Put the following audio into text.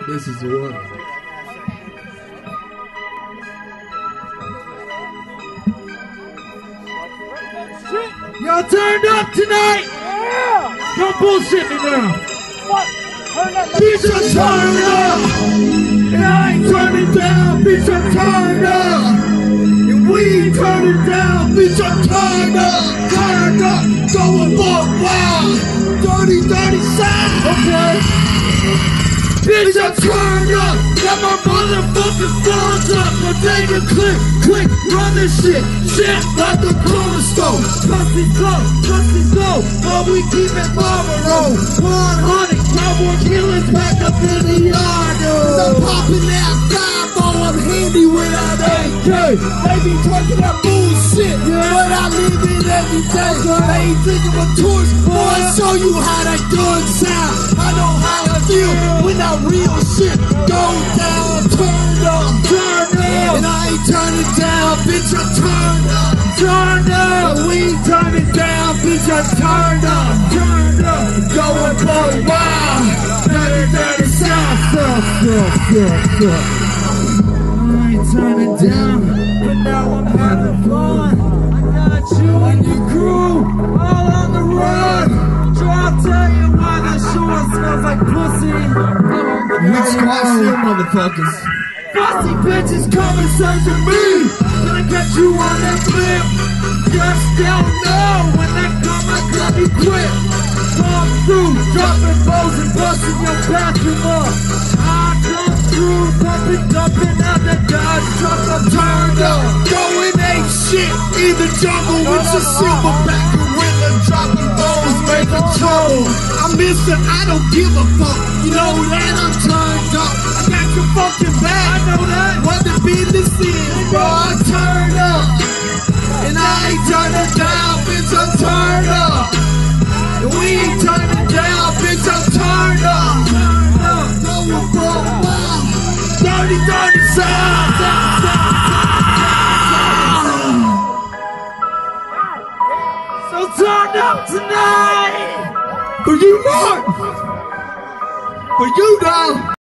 This is the one. Y'all turned up tonight? Yeah! Don't bullshit me now. What? Turn up. Bitch, I'm turned up. And I ain't turning down. Bitch, I'm turned up. And we ain't turning down. Bitch, I'm turned up. Turned up. Going for wild. Dirty, dirty sound. Okay. Bitch, I'm turned up. Got my motherfucking phones up. My dagger click, click, run this shit. Shit like the corner store. Pussy slow, but we keep it Marlboro. 100 cowboy killers back up in the yard. I'm popping that 5-0, I'm handy with that AK. They be talking that bullshit, but I live it every day. They ain't thinking of tours, boy, I show you how that gun sound. I know how I feel when that real shit goes down. Turned up, and I ain't turning down, bitch, I'm turned up. Turned up, we ain't turning down, bitch, I'm turned up. Turned up, going for a while. Dirty, dirty sound, I ain't turning down, but now I'm having fun. I got you and your crew all on the run. So I'll tell you why this shore smells like pussy. Which costume, motherfuckers? Fussy bitches coming searching me. Gonna get you on that clip. Just don't know when they come, I got me quick. Come through, dropping bows and busting your bathroom up. I come through, dumping out that Dodge truck. I'm turned up, going ain't shit. In the jungle with your silverback gorilla, dropping bows, making trouble. I'm Mr. I don't give a fuck. You know that I'm turned up. I got your fucking back. I know that. What the business is, bro? I turned up, and I ain't turning down, bitch. I'm turned up. And we ain't turning down, bitch. I'm turned up. Going for a while. Dirty, dirty sound. So turn up tonight. For you, Lord. For you, dog.